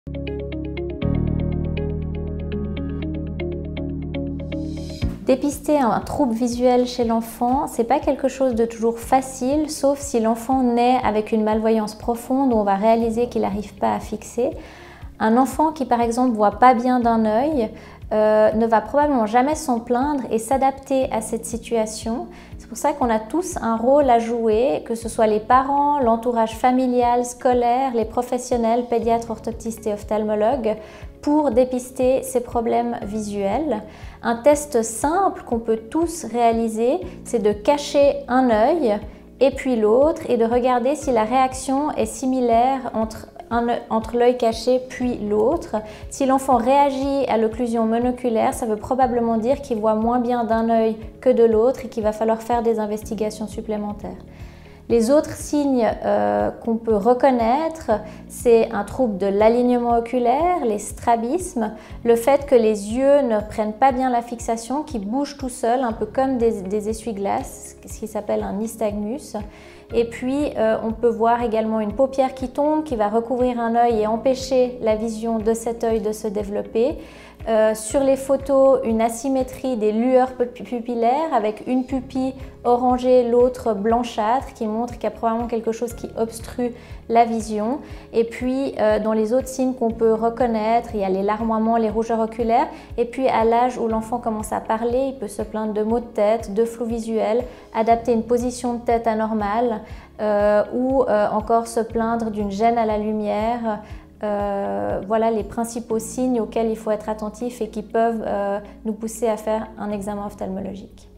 Dépister un trouble visuel chez l'enfant, c'est pas quelque chose de toujours facile, sauf si l'enfant naît avec une malvoyance profonde où on va réaliser qu'il n'arrive pas à fixer. Un enfant qui par exemple voit pas bien d'un œil ne va probablement jamais s'en plaindre et s'adapter à cette situation. C'est pour ça qu'on a tous un rôle à jouer, que ce soit les parents, l'entourage familial, scolaire, les professionnels, pédiatres, orthoptistes et ophtalmologues, pour dépister ces problèmes visuels. Un test simple qu'on peut tous réaliser, c'est de cacher un œil et puis l'autre et de regarder si la réaction est similaire entre l'œil caché puis l'autre. Si l'enfant réagit à l'occlusion monoculaire, ça veut probablement dire qu'il voit moins bien d'un œil que de l'autre et qu'il va falloir faire des investigations supplémentaires. Les autres signes qu'on peut reconnaître, c'est un trouble de l'alignement oculaire, les strabismes, le fait que les yeux ne prennent pas bien la fixation, qu'ils bougent tout seuls, un peu comme des essuie-glaces, ce qui s'appelle un nystagmus. Et puis, on peut voir également une paupière qui tombe, qui va recouvrir un œil et empêcher la vision de cet œil de se développer. Sur les photos, une asymétrie des lueurs pupillaires avec une pupille orangée, l'autre blanchâtre, qui montre qu'il y a probablement quelque chose qui obstrue la vision. Et puis, dans les autres signes qu'on peut reconnaître, il y a les larmoiements, les rougeurs oculaires. Et puis, à l'âge où l'enfant commence à parler, il peut se plaindre de maux de tête, de flou visuel, adapter une position de tête anormale ou encore se plaindre d'une gêne à la lumière. Voilà les principaux signes auxquels il faut être attentif et qui peuvent nous pousser à faire un examen ophtalmologique.